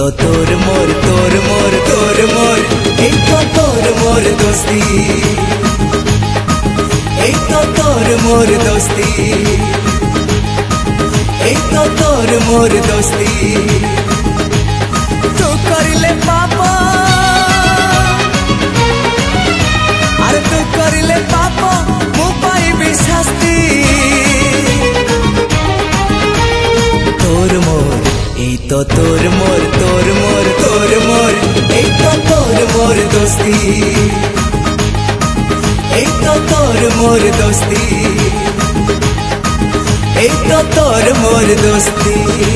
तोर मोर तोर मोर तोर मोर एक तो तोर मोर दोस्ती, एक तो तोर मोर दोस्ती, एक तो तोर मोर दोस्ती। तू करिले पापा अरे तू करिले पापा मु पाइबी शास्ति। तोर मोर एक तो तोर मोर तोर मोर तोर मोर एक तो तोर मोर दोस्ती, एक तो तोर मोर दोस्ती, एक तो तोर मोर दोस्ती।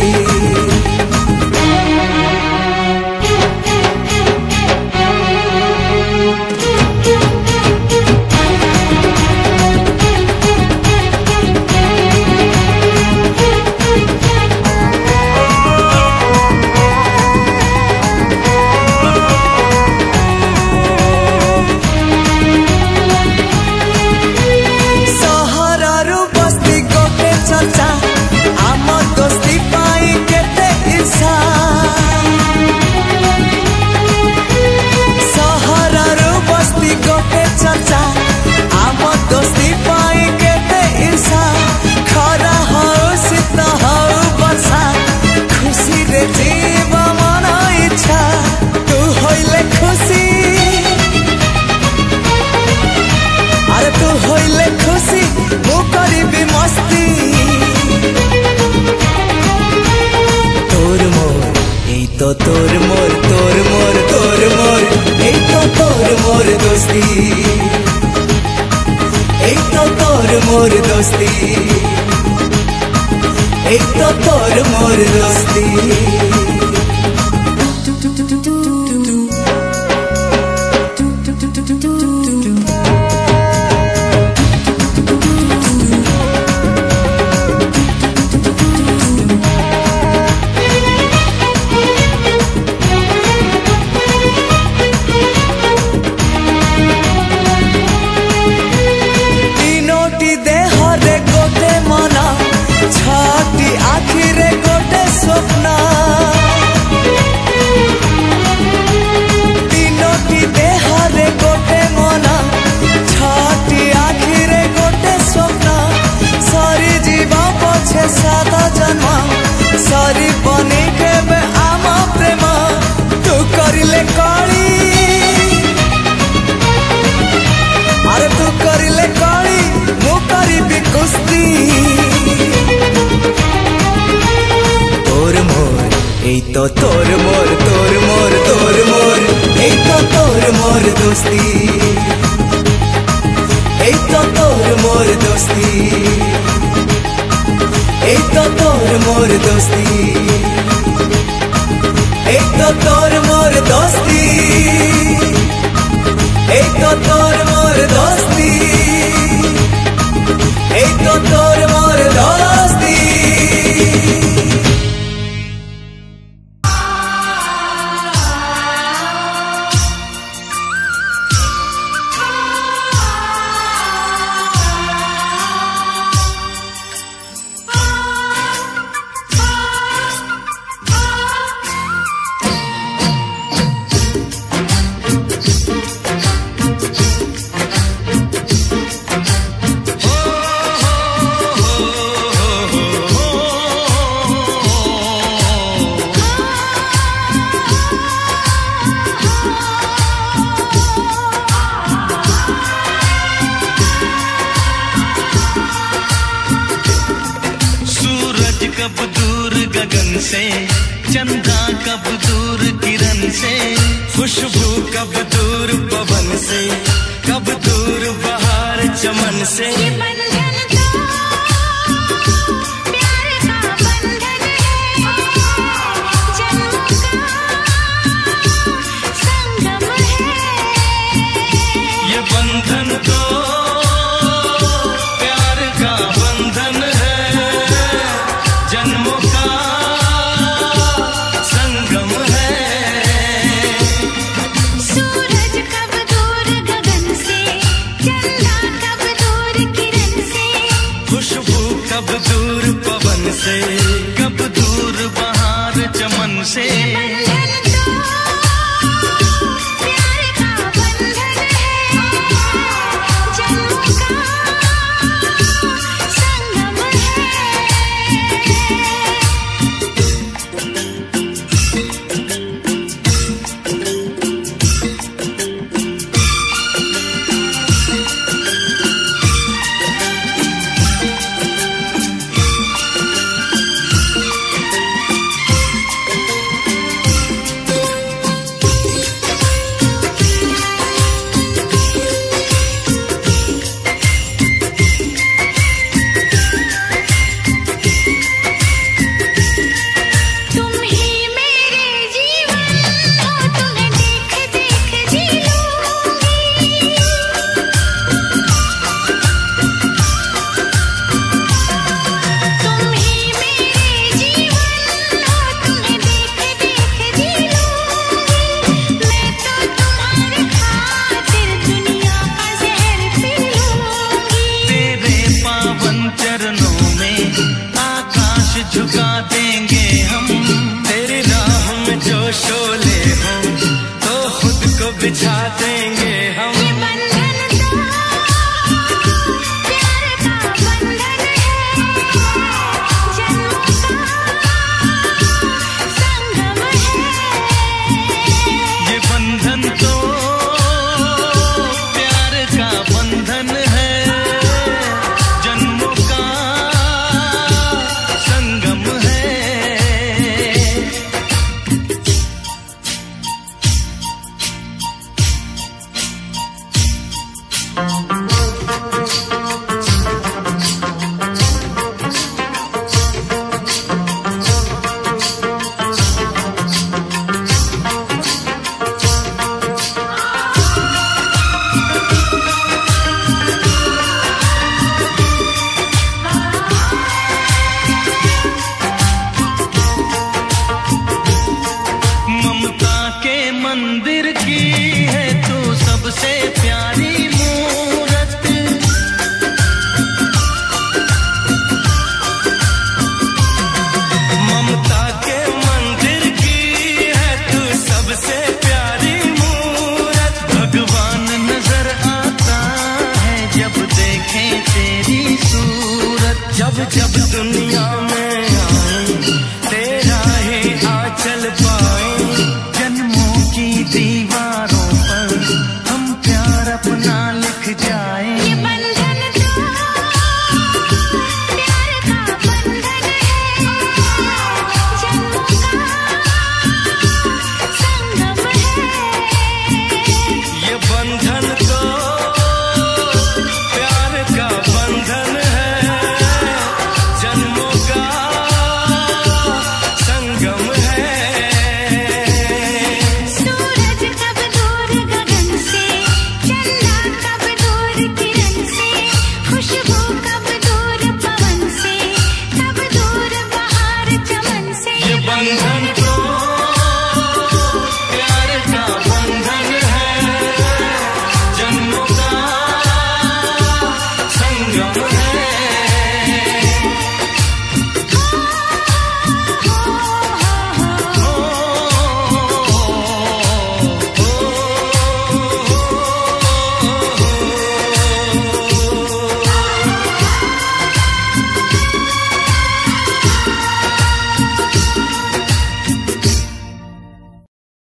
तो तोर मोर तोर मोर तोर मोर एक तो तोर मोर दोस्ती, एक तो तोर मोर दोस्ती, एक तो तोर मोर दोस्ती। सारी बनी के आम प्रेम तू करिले कली अरे तू करिले कली मु करिबी कुस्ती। तोर मोर एक तो तोर मोर तोर मोर तोर मोर एक तो तोर मोर दोस्ती, एक तो तोर मोर दोस्ती, एक तो तोर मोर दोस्ती, एक तो तोर मोर दोस्ती, एक तो तोर मोर दोस्ती, एक तो तोर मोर दोस्ती। कब दूर गगन से, चंदा कब दूर किरण से, खुशबू कब दूर पवन से, कब दूर बहार चमन से। ये बंधन तो प्यार का बंधन है, जन्मों का संगम है। ये बंधन तो प्यार का बंधन है, जन्मों का संगम है। सूरज कब दूर गगन से, चंदा कब दूर किरण से, खुशबू कब दूर पवन से, कब दूर बहार चमन से। बुझा देंगे हम